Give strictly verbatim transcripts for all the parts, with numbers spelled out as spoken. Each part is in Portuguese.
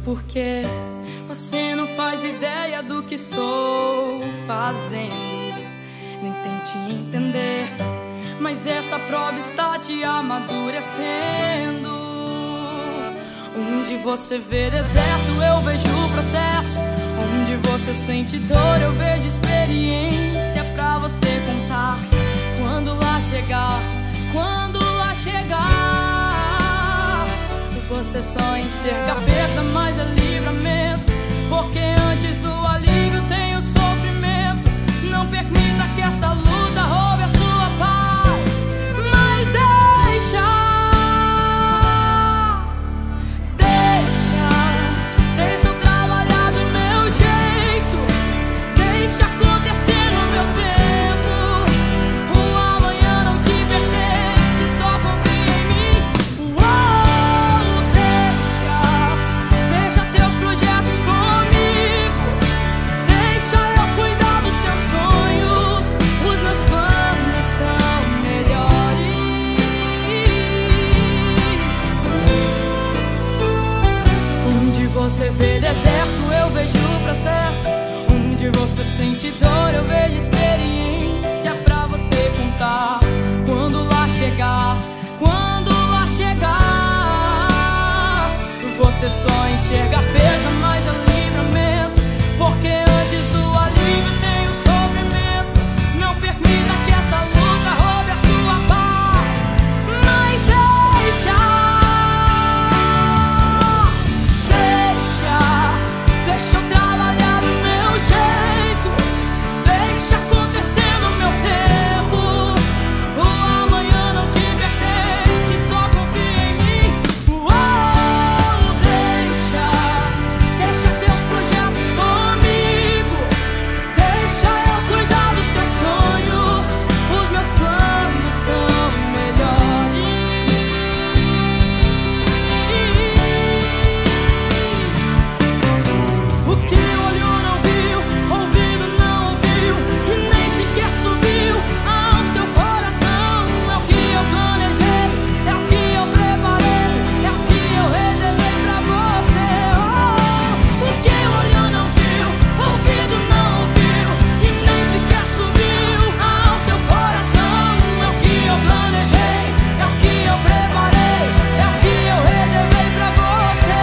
porque você não faz ideia do que estou fazendo. Nem tente entender, mas essa prova está te amadurecendo. Onde você vê deserto, eu vejo o processo. Onde você sente dor, eu vejo experiência pra você contar. Quando lá chegar, quando lá chegar, você só enxerga perda, mas é livramento. Porque antes do alívio tem o sofrimento. Não permita que essa luta roube a sua paz, mas deixa, deixa, deixa eu trabalhar do meu jeito. Deixa acontecer no meu tempo. O amanhã não te pertence, só confia em mim. Uou, deixa, deixa teus projetos comigo. Deixa eu cuidar dos teus sonhos. Os meus planos são melhores. Onde você vê deserto, eu vejo o processo. Onde você sente dor, eu vejo experiência pra você contar. Quando lá chegar, quando lá chegar, você só enxerga perda, mas é livramento. Porque antes do alívio tem o sofrimento. Não permita que essa luta roube a sua paz, mas deixa, deixa, deixa eu trabalhar do meu jeito. Deixa acontecer no meu tempo. O amanhã não te pertence, só confia em mim. Uou, deixa, deixa teus projetos comigo. Deixa eu cuidar dos teus sonhos. Os meus planos são melhores. O que o olho não viu, ouvido não ouviu, e nem sequer subiu ao seu coração. É o que eu planejei, é o que eu preparei, é o que eu reservei pra você. Oh, o que o olho não viu, ouvido não ouviu, e nem sequer subiu ao seu coração. É o que eu planejei, é o que eu preparei, é o que eu reservei pra você.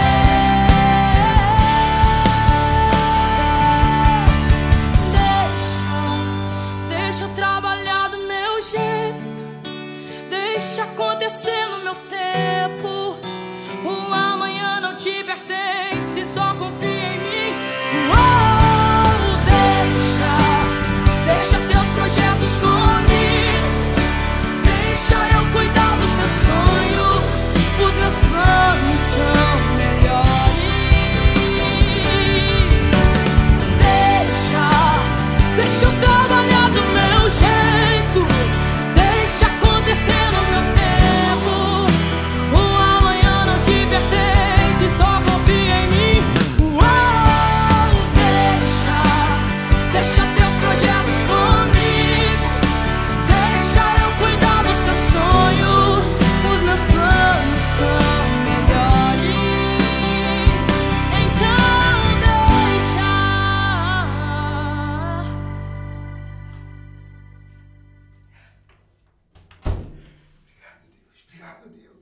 Deixa, deixa eu trabalhar do meu jeito. Deixa acontecer no meu tempo. O amanhã não te pertence, só confia em mim. Uou, deixa, deixa teus projetos comigo. Deixa eu cuidar dos teus sonhos. Os meus planos são melhores. Deixa, deixa eu trabalhar do meu jeito. Deixa acontecer no meu tempo. O amanhã não te pertence, só confia em mim. Uou, deixa, deixa teus projetos comigo. Deixa eu cuidar dos teus sonhos. Os meus planos são melhores. Então deixa. Obrigado, Deus.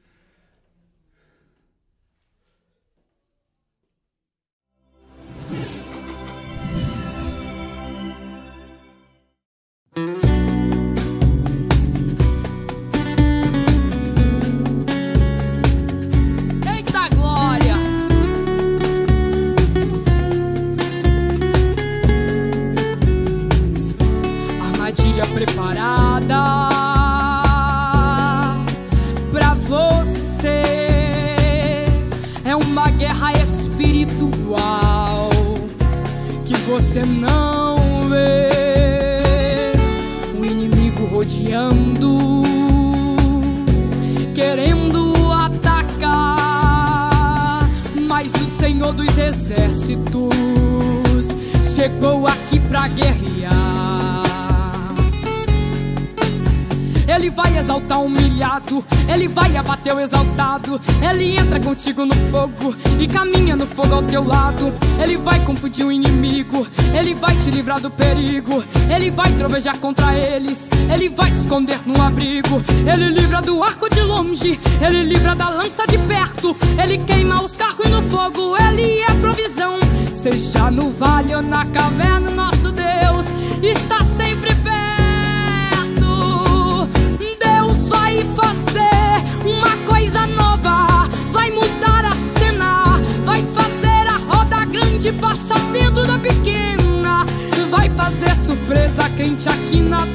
Eita glória! Armadilha preparada pra você. É uma guerra espiritual que você não vê. O inimigo rodeando, querendo atacar, mas o Senhor dos Exércitos chegou aqui pra guerrear. Ele vai exaltar o humilhado, ele vai abater o exaltado. Ele entra contigo no fogo e caminha no fogo ao teu lado. Ele vai confundir o inimigo, ele vai te livrar do perigo. Ele vai trovejar contra eles, ele vai te esconder no abrigo. Ele livra do arco de longe, ele livra da lança de perto. Ele queima os carros no fogo, ele é provisão. Seja no vale ou na caverna, nosso Deus está sempre perto. Deus vai fazer uma coisa nova, vai mudar a cena, vai fazer a roda grande passar dentro da pequena, vai fazer surpresa quente aqui na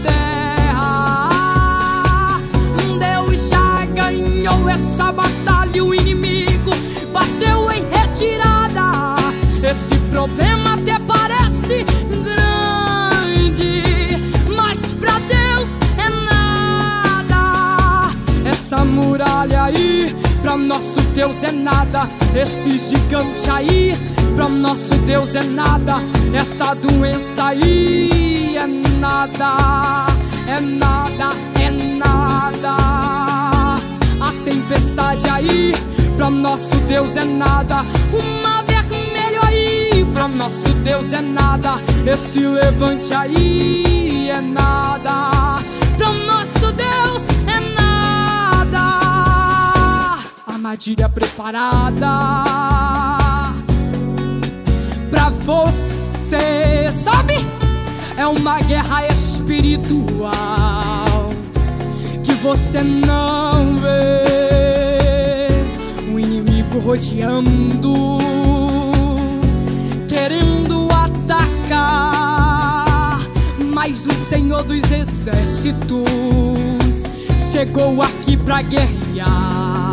terra. Deus já ganhou essa batalha, o inimigo bateu em retirada. Esse problema até parece grande, mas pra Deus é nada. Essa muralha aí, pra nosso Deus é nada. Esse gigante aí, pra nosso Deus é nada. Essa doença aí é nada, é nada, é nada. A tempestade aí, pra nosso Deus é nada. Uma vermelho aí, pra nosso Deus é nada. Esse levante aí é nada, pra nosso Deus é nada. Armadilha preparada pra você, sabe? É uma guerra espiritual que você não vê. O inimigo rodeando, querendo atacar, mas o Senhor dos exércitos chegou aqui pra guerrear.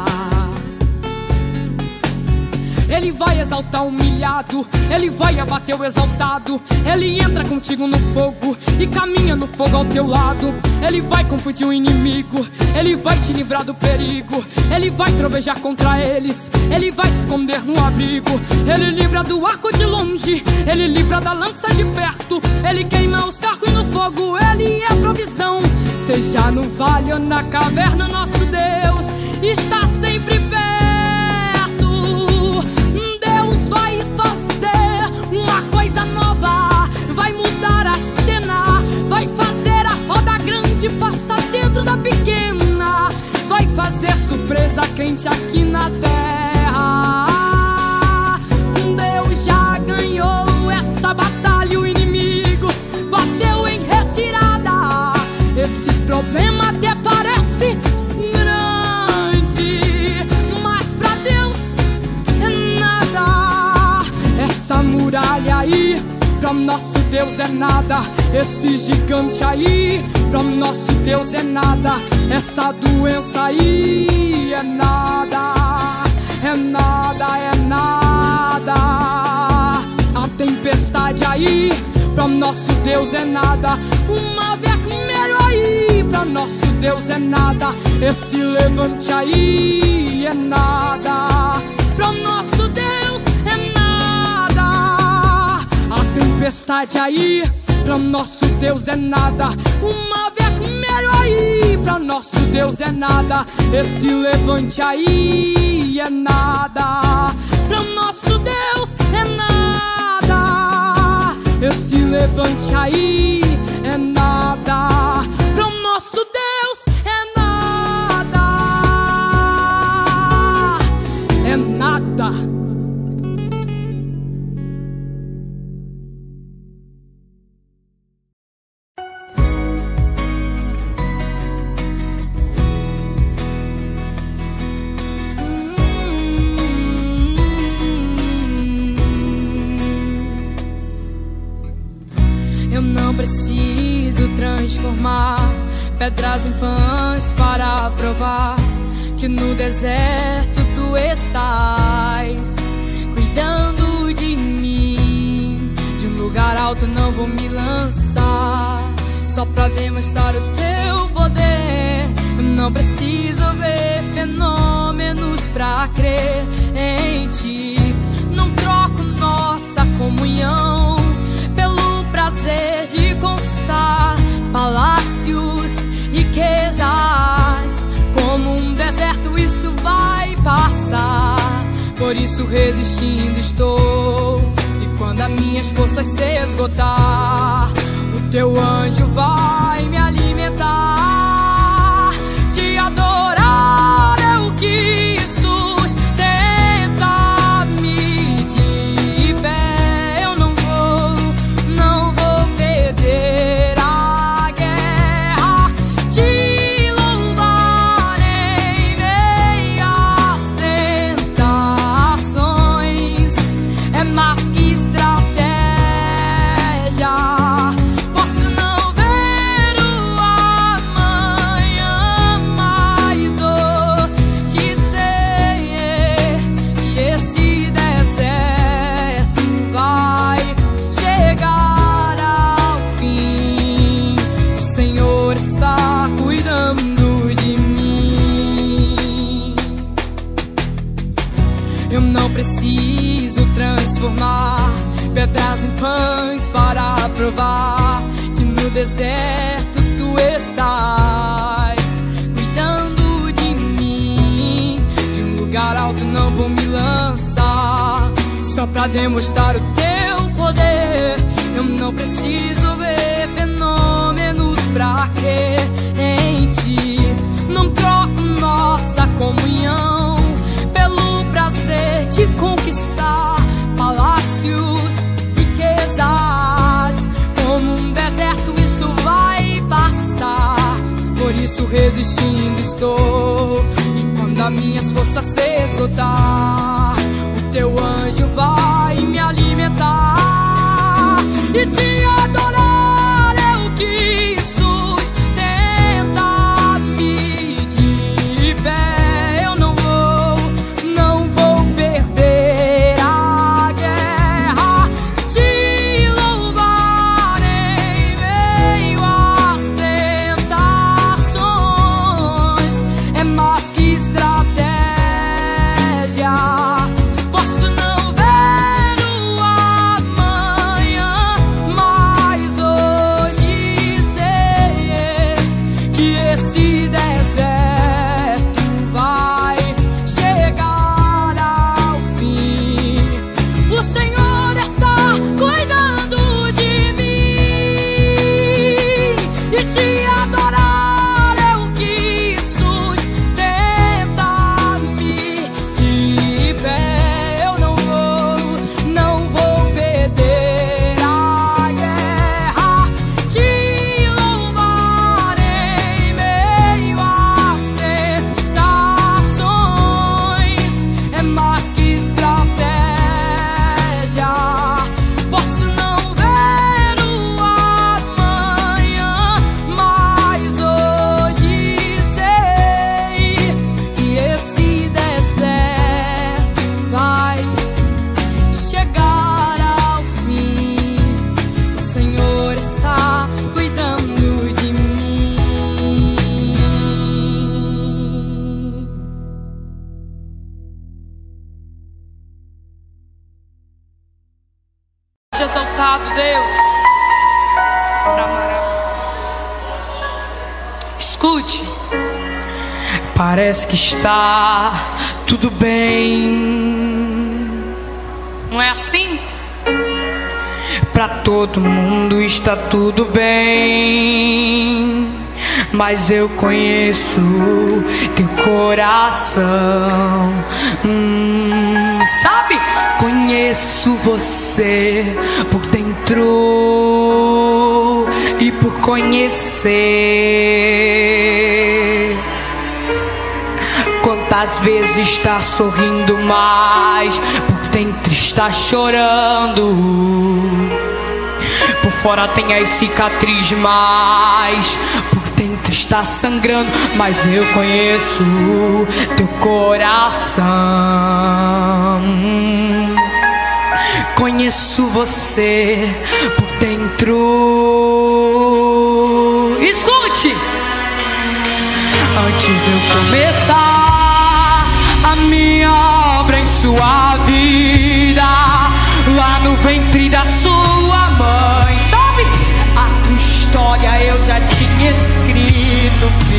Ele vai exaltar o humilhado, ele vai abater o exaltado. Ele entra contigo no fogo e caminha no fogo ao teu lado. Ele vai confundir o inimigo, ele vai te livrar do perigo. Ele vai trovejar contra eles, ele vai te esconder no abrigo. Ele livra do arco de longe, ele livra da lança de perto. Ele queima os carros no fogo, ele é provisão. Seja no vale ou na caverna, nosso Deus está sempre perto. Vai fazer uma coisa nova, vai mudar a cena, vai fazer a roda grande passar dentro da pequena, vai fazer surpresa quente aqui na terra. Deus já ganhou essa batalha, o inimigo bateu em retirada. Esse problema até parece grande, mas pra Deus é nada. Essa muralha aí, pra nosso Deus é nada. Esse gigante aí, pra nosso Deus é nada. Essa doença aí é nada, é nada, é nada. A tempestade aí, pra nosso Deus é nada. Uma vermelho aí, pra nosso Deus é nada. Esse levante aí é nada, pra nosso Deus é nada. A tempestade aí, pra nosso Deus é nada. Uma vermelho aí, pra nosso Deus é nada. Esse levante aí é nada, pra nosso Deus é nada. Esse levante aí é nada, pra nosso Deus é nada, é nada. Preciso transformar pedras em pães para provar que no deserto tu estás cuidando de mim. De um lugar alto não vou me lançar só pra demonstrar o teu poder. Eu não preciso ver fenômenos pra crer em ti. Não troco nossa comunhão pelo prazer de conquistar palácios e riquezas. Como um deserto isso vai passar, por isso resistindo estou. E quando as minhas forças se esgotar, o teu anjo vai me alimentar. Te adorar é o que sustenta me de pé. Eu não vou, não vou perder a guerra. Te louvar em meio às tentações é mais que estratégia. Posso não ver o amanhã, mas hoje sei que esse deserto vai chegar ao fim. O Senhor está cuidando de mim. Eu não preciso transformar pedras em pães para provar que no deserto tu estás cuidando de mim. De um lugar alto não vou me lançar só pra demonstrar o teu poder. Eu não preciso ver fenômenos pra crer em ti. Não troco nossa comunhão pelo prazer de conquistar palácios, riquezas. Como um deserto isso vai passar, por isso resistindo estou. E quando as minhas forças se esgotar, o teu anjo vai me alimentar. E te adorar é o que sustenta me de pé. Eu não vou, não vou perder a guerra. Te louvar em meio às tentações é mais que estratégia. Posso não ver o amanhã, mas hoje sei que esse deserto vai chegar ao fim. O Senhor está cuidando de mim. E te adorar é o que sustenta-me de pé. Eu não vou, não vou perder a guerra. Te louvar em meio às tentações é mais que estratégia. Posso não ver o amanhã, mas hoje sei que esse deserto vai chegar ao fim. O Senhor está cuidando de mim. Seja exaltado, Deus. Escute. Parece que está tudo bem. Não é assim? Pra todo mundo está tudo bem, mas eu conheço teu coração. Hum, sabe? Conheço você por dentro e por conhecer. Quantas vezes está sorrindo, mas por dentro está chorando. Por fora tem as cicatrizes, mas por dentro está sangrando. Mas eu conheço teu coração. Conheço você por dentro. Escute! Antes de eu começar a minha obra em sua vida, lá no ventre da sua mãe, sabe? A tua história eu já tinha escrito.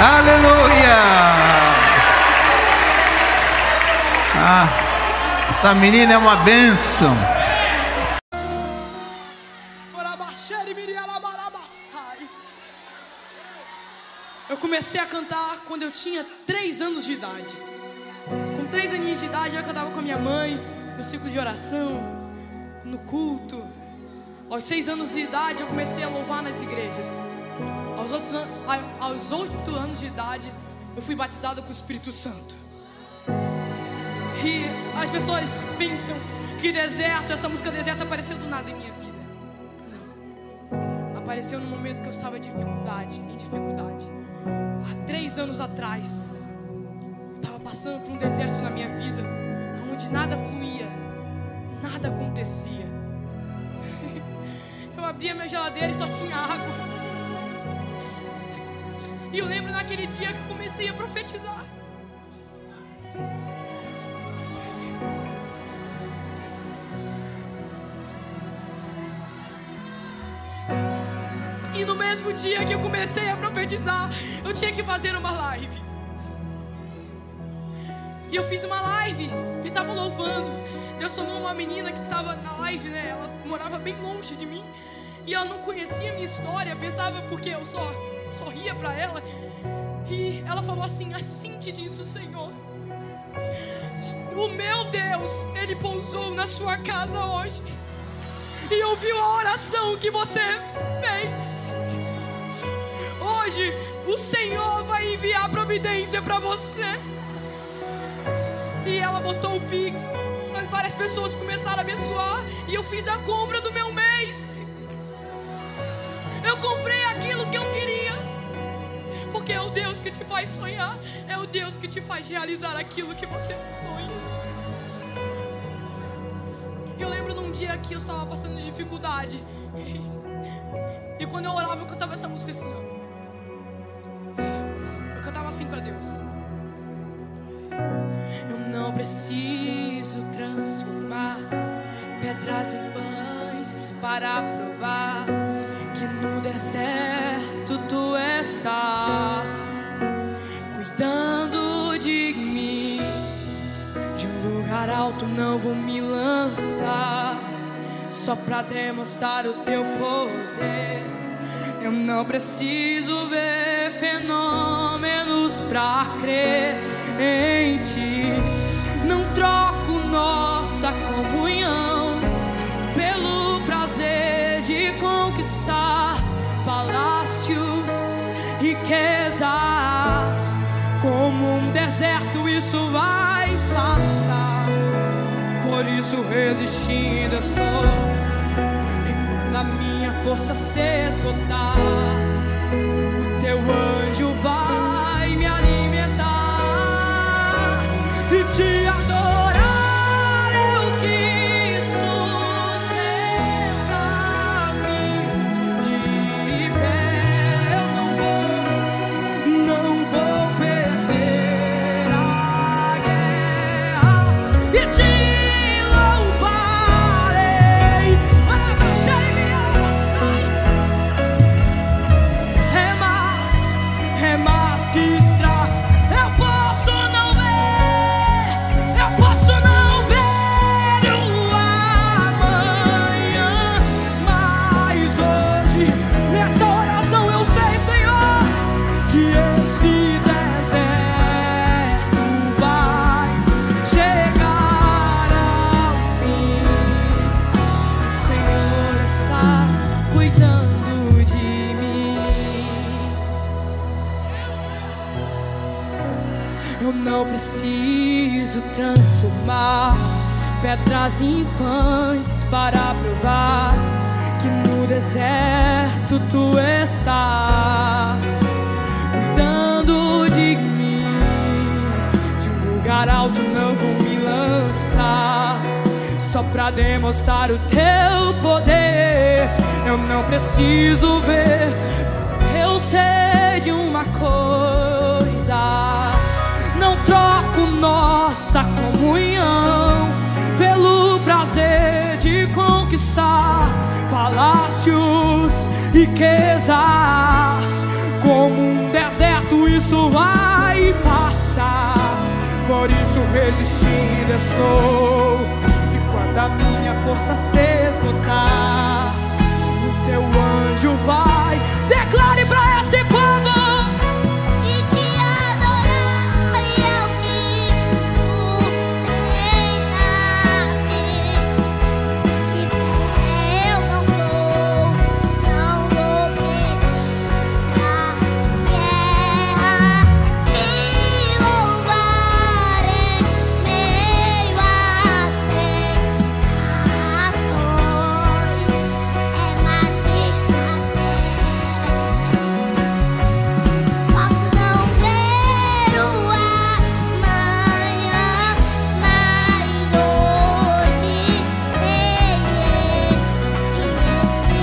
Aleluia! Ah, essa menina é uma bênção. Eu comecei a cantar quando eu tinha três anos de idade. Com três aninhos de idade eu cantava com a minha mãe, no ciclo de oração, no culto. Aos seis anos de idade eu comecei a louvar nas igrejas. Aos, outros, aos oito anos de idade eu fui batizado com o Espírito Santo. E as pessoas pensam que deserto, essa música deserto apareceu do nada em minha vida. Não. Apareceu no momento que eu estava em dificuldade, em dificuldade. Há três anos atrás, eu estava passando por um deserto na minha vida, onde nada fluía, nada acontecia. Eu abria minha geladeira e só tinha água. E eu lembro naquele dia que eu comecei a profetizar. E no mesmo dia que eu comecei a profetizar, eu tinha que fazer uma live. E eu fiz uma live e estava louvando. Deus chamou uma menina que estava na live, né? Ela morava bem longe de mim. E ela não conhecia a minha história, pensava porque eu só sorria para ela. E ela falou assim: assim te diz o Senhor, o meu Deus, Ele pousou na sua casa hoje e ouviu a oração que você fez. Hoje o Senhor vai enviar providência para você. E ela botou o Pix, várias pessoas começaram a abençoar. E eu fiz a compra do meu mês. Eu comprei aquilo que eu queria, porque é o Deus que te faz sonhar, é o Deus que te faz realizar aquilo que você sonha. Eu lembro num dia que eu estava passando de dificuldade, e quando eu orava eu cantava essa música assim, ó. Eu cantava assim para Deus: eu não preciso transformar pedras em pães para provar que no deserto tu estás cuidando de mim. De um lugar alto não vou me lançar só pra demonstrar o teu poder. Eu não preciso ver fenômenos pra crer em ti. Não troco nossa comunhão pelo prazer de conquistar palácios, riquezas. Como um deserto isso vai passar, por isso resistindo estou. E quando a minha força se esgotar, o teu anjo vai me alimentar e te adorar. Eu quis sustentar-me de pé. Eu não vou, não vou perder a guerra e te louvarei. É mais, é mais que extra. Eu posso não ver, eu posso não ver o amanhã, mas hoje nessa oração eu sei, Senhor, que esse deserto vai chegar ao fim. O Senhor está cuidando de mim. Eu não preciso transformar pedras em pães para provar que no deserto tu estás cuidando de mim. De um lugar alto não vou me lançar só pra demonstrar o teu poder. Eu não preciso ver, eu sei de uma coisa: não troco nossa comunhão pelo prazer de conquistar palácios, riquezas. Como um deserto isso vai passar, por isso resistindo estou. E quando a minha força se esgotar, o teu anjo vai. Declare pra esse povo. E te adorar e eu fico eternamente. Eu não vou, não vou perder a guerra. Te louvar em meio às tentações. É mais que estratégia. Posso não ver o amanhã, mas hoje sei que esse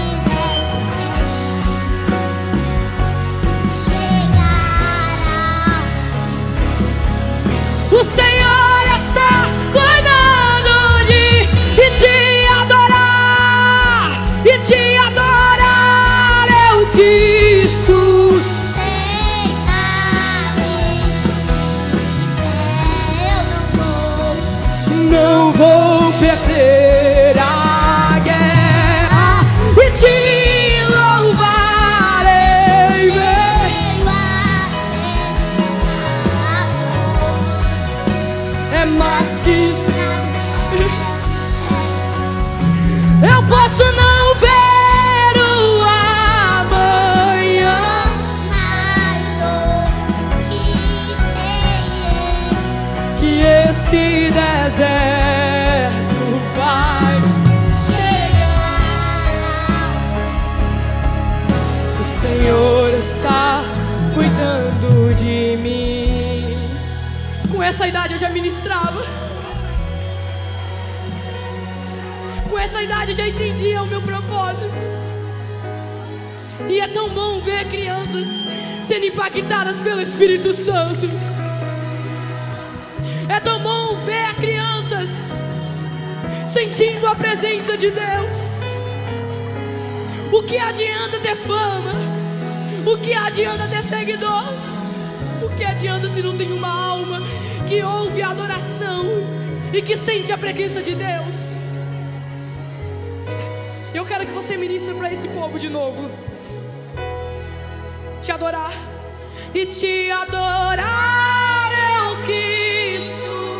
chegará. O Senhor está cuidando de e te adorar, e te adorar eu quis. Não vou perder a guerra e te louvarei. É mais que isso. Eu posso não ver o amanhã, que esse deserto vai chegar. O Senhor está cuidando de mim. Com essa idade eu já ministrava. Com essa idade eu já entendia o meu propósito. E é tão bom ver crianças sendo impactadas pelo Espírito Santo. É tão bom ver crianças sentindo a presença de Deus. O que adianta ter fama? O que adianta ter seguidor? O que adianta se não tem uma alma que ouve a adoração e que sente a presença de Deus? Eu quero que você ministre para esse povo de novo. Te adorar e te adorar eu quis.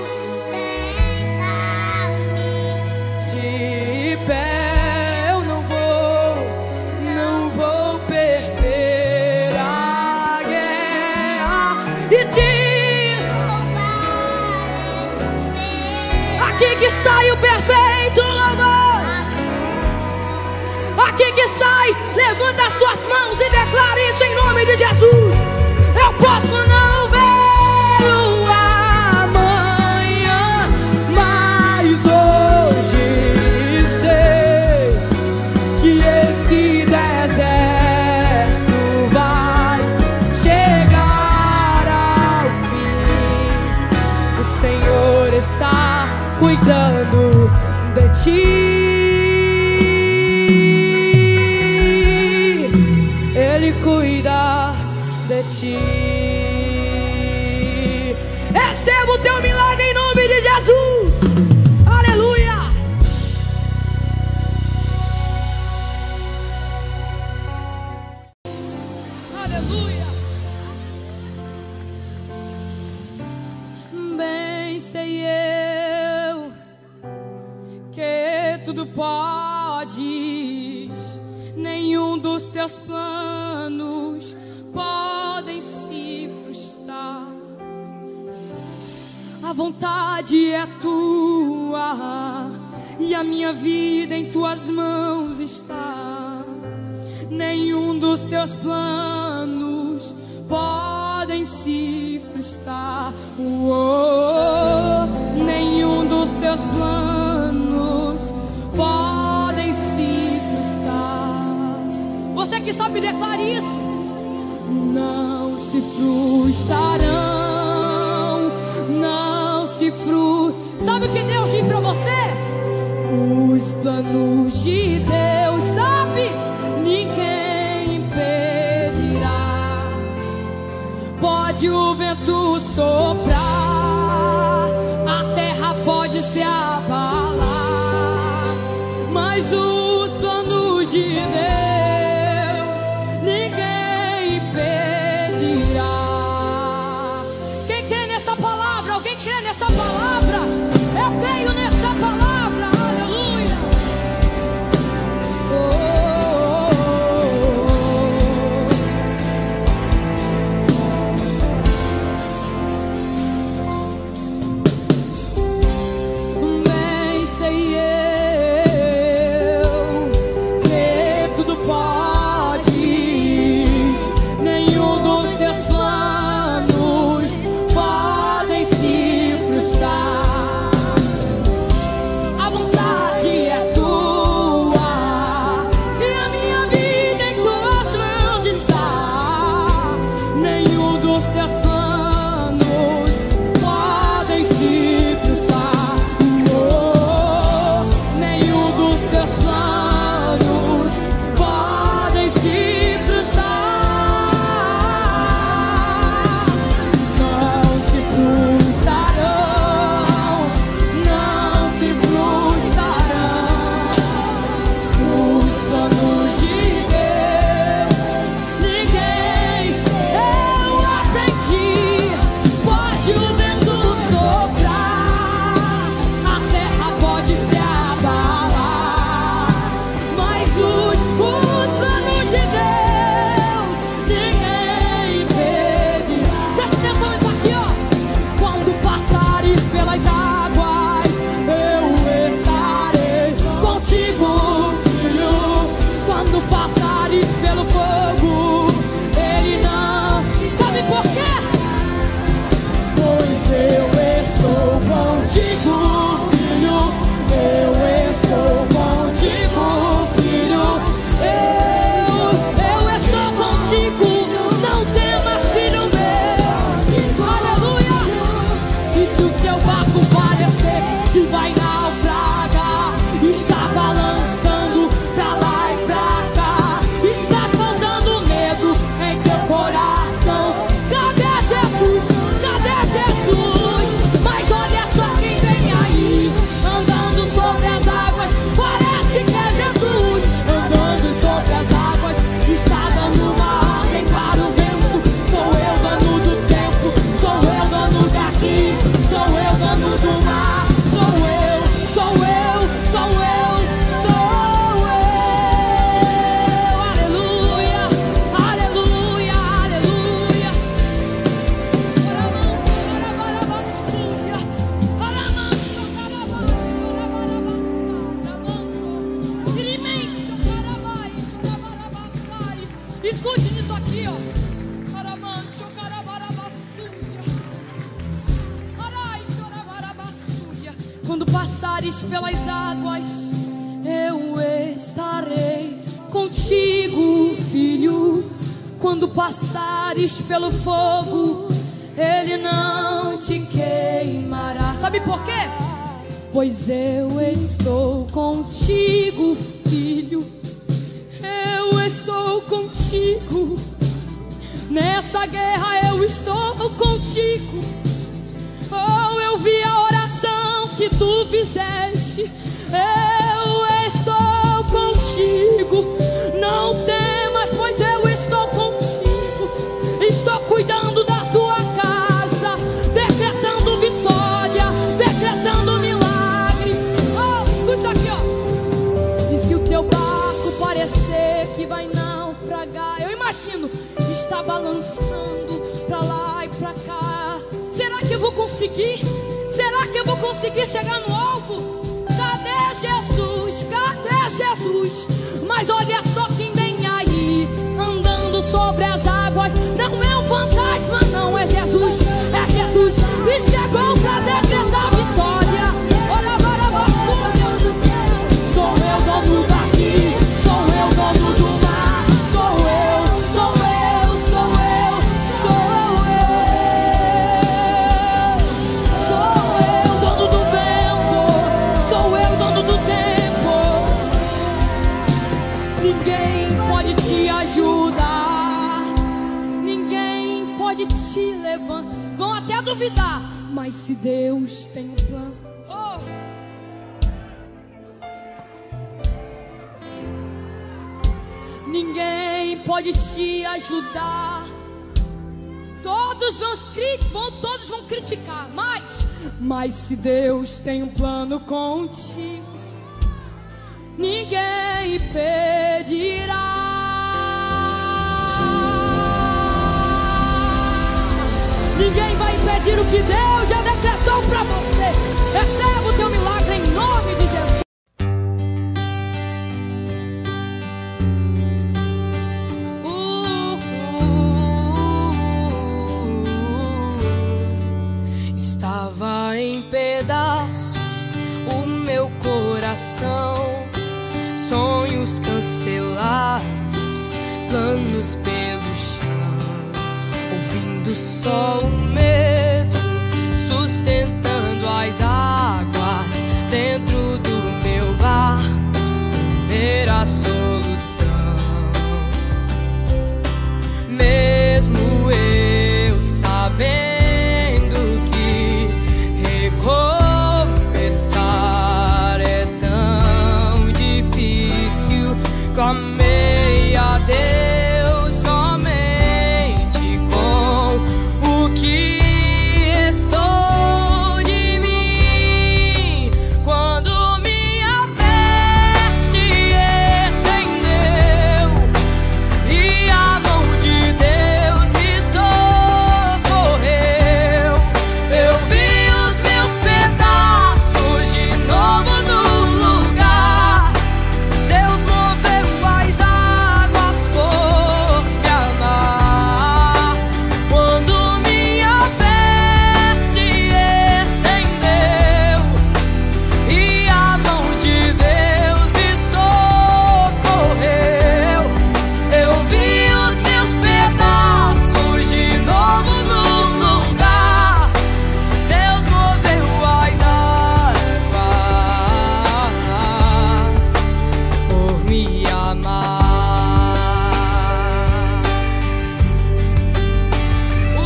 De pé eu não vou, não vou perder a guerra e te aqui que sai o perfeito louvor. Aqui que sai, levanta as suas mãos e declara isso em nome de Jesus. Eu posso não ver o amanhã, mas hoje sei que esse deserto vai chegar ao fim. O Senhor está cuidando de ti. Ele cuida de ti. Receba o teu milagre em nome de Jesus. Aleluia. Aleluia. Bem sei eu que tudo podes, nenhum dos teus planos podem se frustrar. A vontade é tua e a minha vida em tuas mãos está. Nenhum dos teus planos podem se frustrar. Oh, nenhum dos teus planos podem se frustrar. Você que sabe, declare isso. Não se frustrarão, não se frustrarão. Sabe o que Deus diz pra você? Os planos de Deus, sabe? Ninguém impedirá. Pode Pode o vento soprar, a terra pode se abalar, mas os planos de Deus ninguém impedirá. Quem crê nessa palavra? Alguém crê nessa palavra? Eu creio nessa palavra, aleluia. Oh, bem sei eu que tudo podes, nenhum dos teus planos podem se frustrar. A vontade é tua e a minha vida em tuas mãos está. Nenhum dos teus planos podem se frustrar. Oh, nenhum dos teus planos podem se frustrar. Não se frustrarão, não se frustrarão os planos de Deus. Ninguém, eu aprendi. Pode o vento soprar, a terra pode se abalar, mas os, os planos de Deus ninguém impede. Presta atenção nisso aqui, ó. Quando passares pelas águas, eu estarei contigo, filho. Quando passares pelo fogo, ele não. Sabe por quê? Pois eu estou contigo, filho. Eu estou contigo, filho. Eu, eu estou contigo. Não temas, filho meu. Aleluia. E se o teu barco parecer que vai naufragar, está balançando pra lá e pra cá, está causando medo em teu coração. Cadê Jesus? Cadê Jesus? Mas olha só quem vem aí, andando sobre as águas. Parece que é Jesus, andando sobre as águas. Está dando uma ordem para o vento. Sou eu, dono do tempo. Sou eu, dono daqui. Sou eu, dono do mar. Sou eu, sou eu, sou eu, sou eu. Aleluia, aleluia, aleluia. Escute nisso aqui, ó. Quando passares pelas águas, eu estarei contigo, filho. Quando passares pelo fogo, ele não te queimará. Sabe por quê? Pois eu estou contigo, filho. Eu estou contigo. Nessa guerra eu estou contigo. Oh, eu vi a oração que tu fizeste. Eu estou contigo. Não temas, pois eu estou contigo. Estou cuidando da tua casa, decretando vitória, decretando milagre. Oh, escuta aqui, ó. E se o teu barco parecer que vai naufragar, eu imagino, está balançando pra lá e pra cá. Será que eu vou conseguir? Será que eu vou conseguir chegar no alvo? Cadê Jesus? Cadê Jesus? Mas olha só quem vem aí, andando sobre as águas. Não é um fantasma, não, é Jesus. É Jesus. E chegou pra decretar vitória. Olha, agora você. Sou eu, dono daqui. Sou eu, dono do mar. Sou eu, sou eu, sou eu, sou eu. Sou eu, dono do vento. Sou eu, dono do tempo. Ninguém pode te ajudar. Ninguém pode te levantar, vão até duvidar, mas se Deus tem um plano, oh. Ninguém pode te ajudar. Todos vão, vão, todos vão criticar, mas, mas se Deus tem um plano contigo, ninguém impedirá. Ninguém vai impedir o que Deus já decretou para você. Receba o teu milagre em nome de Jesus. Uh, uh, uh, estava em pedaços o meu coração, sonhos cancelados, planos pelo chão, ouvindo só o medo, sustentando as águas dentro do meu barco, sem ver a solução. Mesmo eu sabendo que recomeçar é tão difícil, clamei a Deus somente com o que restou de mim. Quando minha fé se estendeu e a mão de Deus me socorreu, eu vi os meus pedaços de novo no lugar. Deus moveu as águas por me amar. Quando minha fé se estendeu e a mão de Deus me socorreu, eu vi os meus pedaços de novo no lugar. Deus moveu as águas por me amar. Uh,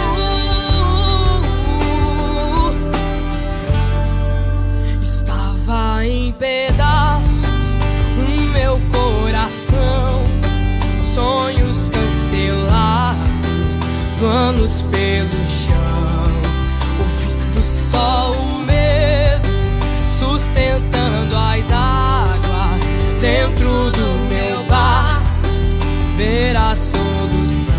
estava em pedaços o meu coração, sonhos cancelados, planos pelo chão, ouvindo só o medo, sustentando as águas dentro do meu barco, sem ver a solução.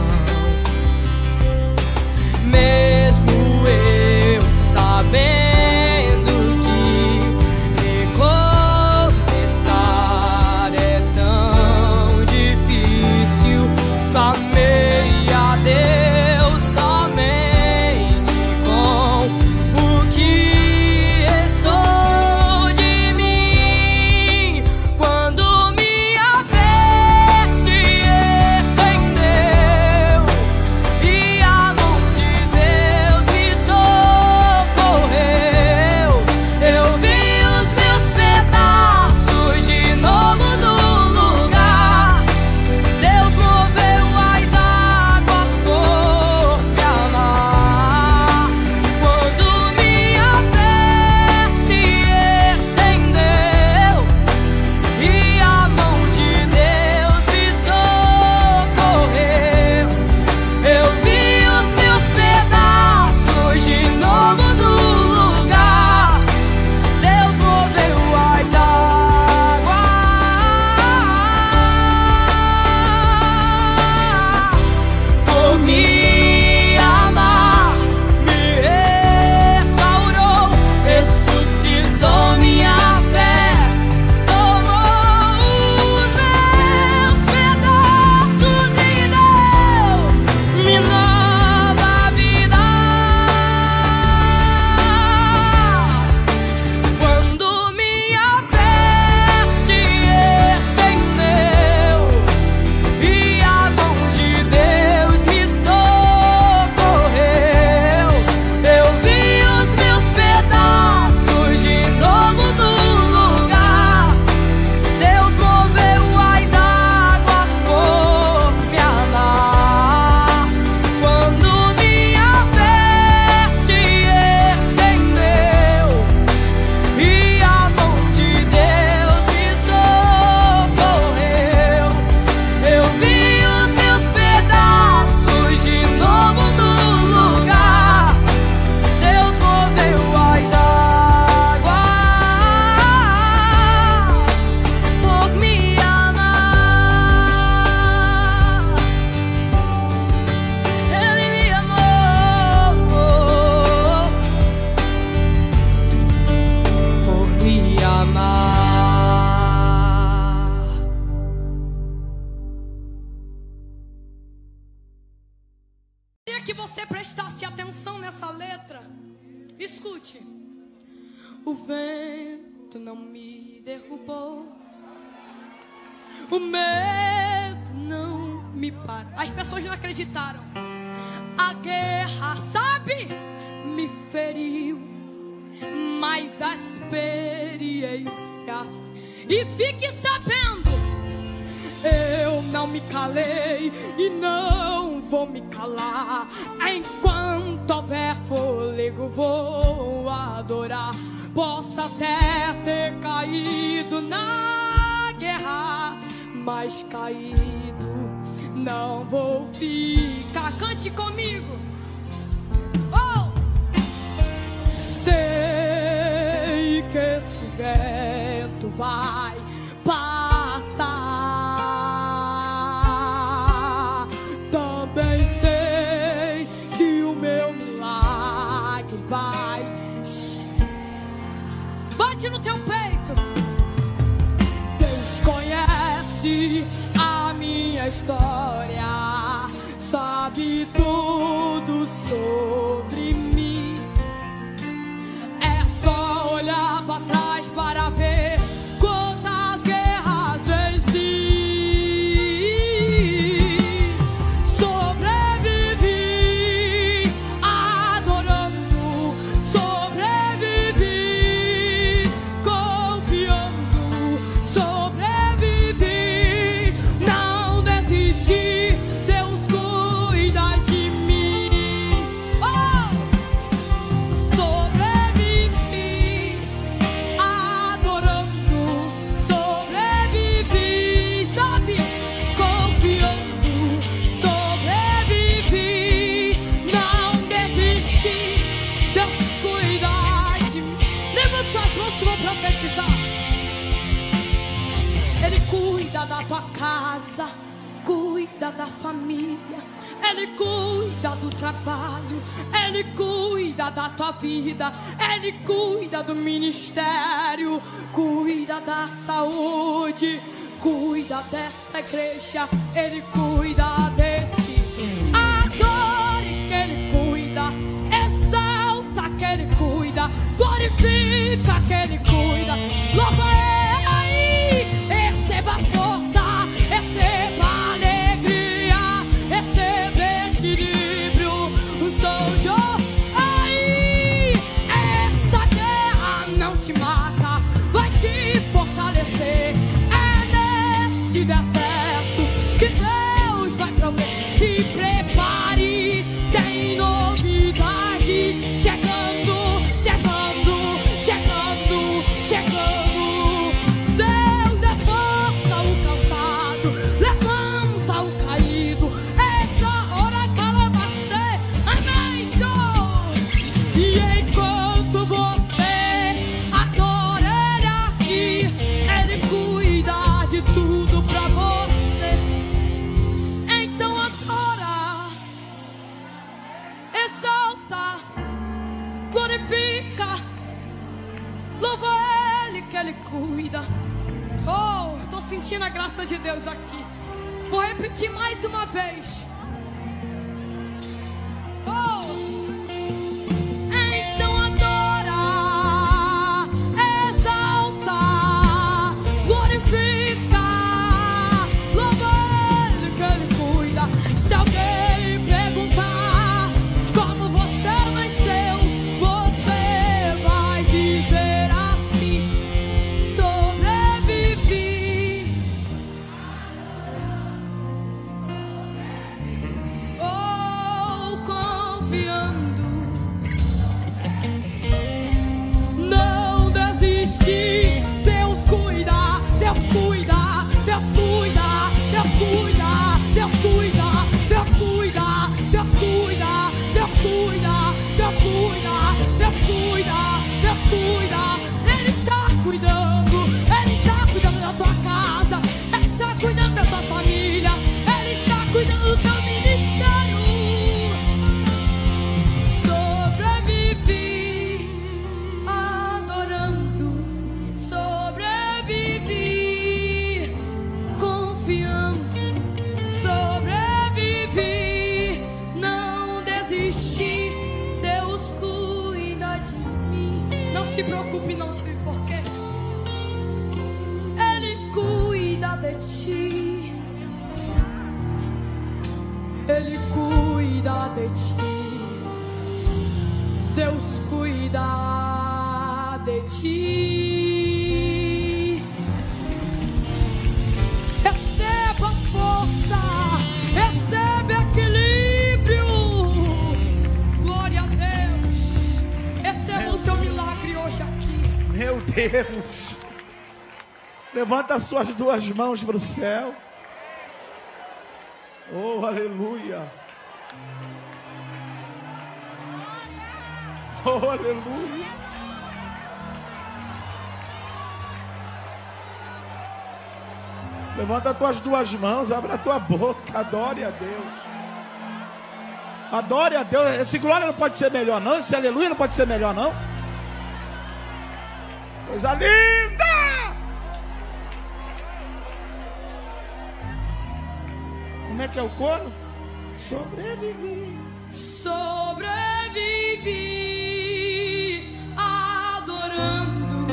Mesmo eu sabendo que recomeçar é tão difícil, clamei a Deus somente com o que restou de mim. Quando minha fé se que você prestasse atenção nessa letra. Escute. O vento não me derrubou, o medo não me para. As pessoas não acreditaram. A guerra, sabe, me feriu, mas a experiência. E fique sabendo, eu não me calei e não vou me calar. Enquanto houver fôlego, vou adorar. Posso até ter caído na guerra, mas caído não vou ficar. Cante comigo. Oh! Sei que esse vento vai passar. Também sei que o meu milagre vai. Bate no teu peito. Deus conhece a minha história, sabe tudo sobre mim. É só olhar pra trás para ver quantas guerras venci. Sobrevivi adorando, sobrevivi confiando, sobrevivi, não desisti. Deus cuida de mim. Oh! Sobrevivi adorando, sobrevivi, sabe, confiando, sobrevivi, não desisti. Deus cuida de mim. Levanta as mãos que eu vou profetizar. Ele cuida da tua casa, cuida da família, Ele cuida do trabalho, Ele cuida da tua vida, Ele cuida do ministério, cuida da saúde, cuida dessa igreja, Ele cuida de ti. Adore que Ele cuida, exalta que Ele cuida, glorifica que Ele cuida, louva Ele, receba força, receba alegria, receba equilíbrio, o som de aí. Essa guerra não te mata, vai te fortalecer. É nesse deserto que Deus vai prover. Se prepare, tem novidade chegando, chegando, chegando, chegando. Deus dá força ao cansado, levanta o caído. Essa hora calabacê, amém, Joe. E enquanto você adora Ele aqui, Ele cuida de tudo pra você. Então adora, exalta, glorifica, louva Ele que Ele cuida. Oh, tô sentindo a graça de Deus aqui. Vou repetir mais uma vez. Oh, então adora, exalta, glorifica, louva Ele que Ele cuida. Se alguém perguntar como você venceu, você vai dizer assim: sobrevivi. Oh, confiando, não desisti. Deus cuida, Deus cuida, Deus cuida, Deus cuida, Deus cuida, Deus cuida, Deus cuida, Deus cuida, Deus cuida, Deus cuida, Deus cuida. Ele está cuidando, Ele está cuidando da tua casa, Ele está cuidando da tua família, Ele está cuidando do teu ministério. Sobrevivi adorando, sobrevivi confiando, sobrevivi, não desisti. se preocupe, não sabe por quê. Ele cuida de ti. Ele cuida de ti. Deus cuida de ti. Receba força, recebe equilíbrio. Glória a Deus. Receba o teu milagre hoje aqui. Meu Deus. Levanta as suas duas mãos para o céu. Oh, aleluia. Oh, aleluia. Levanta as tuas duas mãos, abre a tua boca, adore a Deus. Adore a Deus. Esse glória não pode ser melhor não, esse aleluia não pode ser melhor não. Coisa linda! Como é que é o coro? Sobrevivi. Sobrevivi adorando,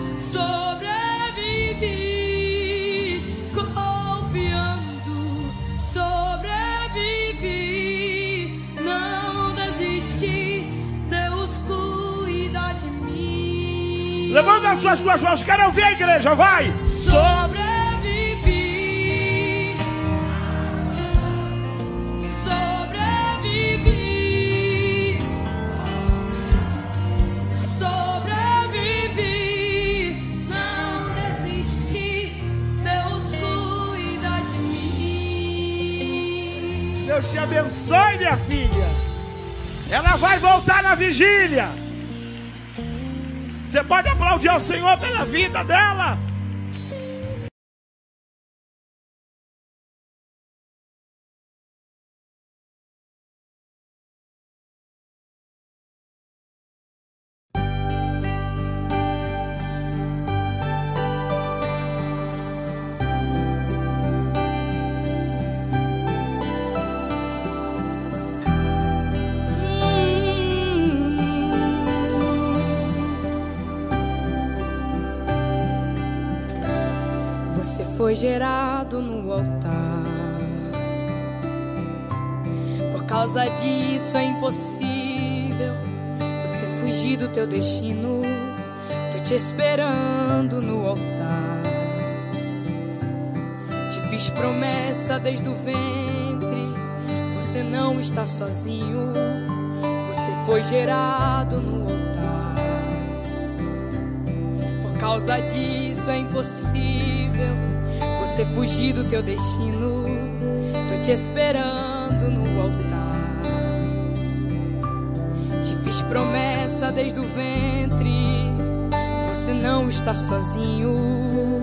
sobrevivi confiando, sobrevivi, não desisti, Deus cuida de mim. Levanta as suas duas mãos, quero ouvir a igreja, vai! Sobrevivi. Deus te abençoe, minha filha. Ela vai voltar na vigília. Você pode aplaudir ao Senhor pela vida dela. Você foi gerado no altar. Por causa disso é impossível você fugir do teu destino. Tô te esperando no altar. Te fiz promessa desde o ventre. Você não está sozinho. Você foi gerado no altar. Por causa disso é impossível você fugir do teu destino. Tô te esperando no altar. Te fiz promessa desde o ventre. Você não está sozinho.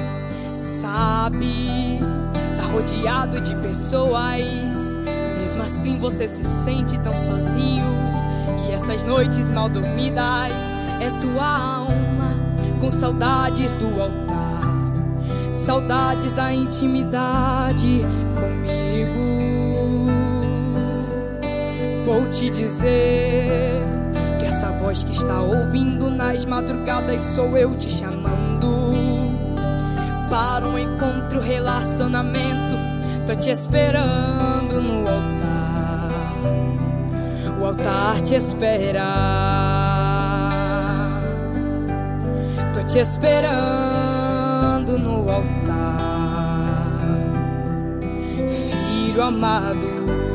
Sabe, tá rodeado de pessoas, mesmo assim você se sente tão sozinho. E essas noites mal dormidas é tua alma com saudades do altar. Saudades da intimidade comigo. Vou te dizer que essa voz que está ouvindo nas madrugadas sou eu te chamando para um encontro, relacionamento. Tô te esperando no altar. O altar te espera. Tô te esperando no altar, filho amado.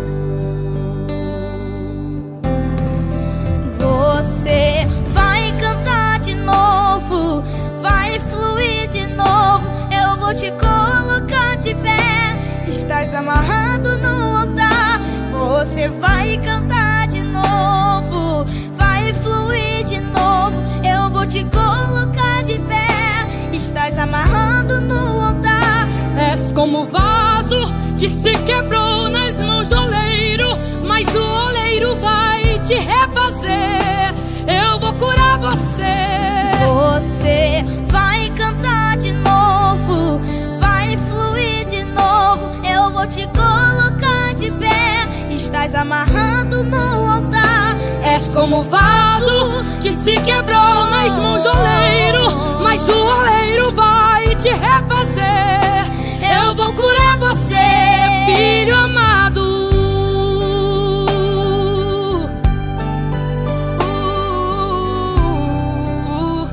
Você vai cantar de novo, vai fluir de novo. Eu vou te colocar de pé. Estás amarrado no altar. Você vai cantar de novo, vai fluir de novo. Eu vou te colocar de pé. Estás amarrando no altar. És como vaso que se quebrou nas mãos do oleiro, mas o oleiro vai te refazer. Eu vou curar você. Você vai cantar de novo, vai fluir de novo. Eu vou te colocar de pé. Estás amarrando no altar. És como vaso que se quebrou nas mãos do oleiro, mas o oleiro vai te refazer. Eu vou curar você, filho amado. uh,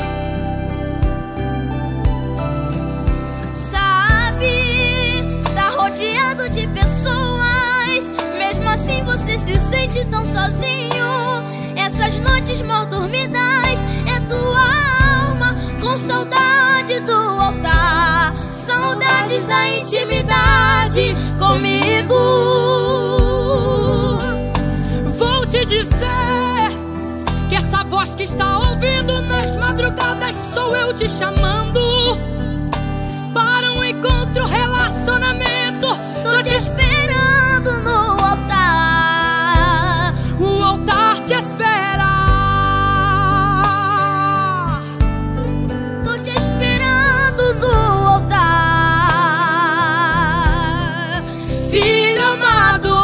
Sabe, tá rodeado de pessoas, mesmo assim você se sente tão sozinho. Essas noites mal dormidas é tua alma com saudade do altar, saudades da intimidade comigo. Vou te dizer que essa voz que está ouvindo nas madrugadas sou eu te chamando para um encontro, relacionamento. Tô te esperando no altar, o altar te espera. tô te esperando no altar, Filho amado,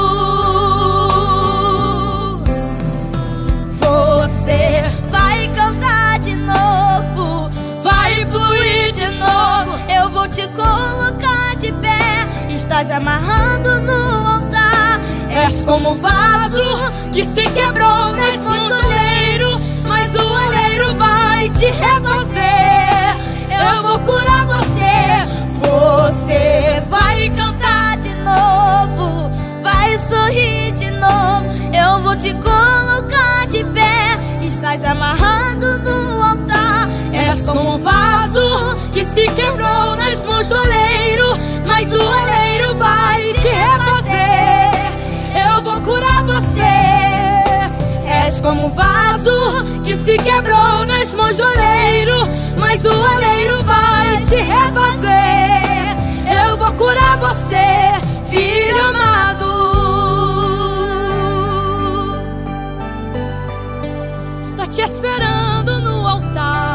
você vai cantar de novo, vai fluir de novo. eu vou te colocar de pé. Estás amarrando no altar, És como um vaso que se quebrou nas mãos do oleiro, mas o oleiro vai te refazer. Eu vou curar você, você vai cantar de novo, vai sorrir de novo, eu vou te colocar de pé. Estás amarrando no altar, És como um vaso que se quebrou nas mãos do oleiro, mas o oleiro vai te refazer. Eu vou curar você. És como um vaso que se quebrou nas mãos do oleiro, mas o oleiro vai te refazer. Eu vou curar você, filho amado. Tô te esperando no altar.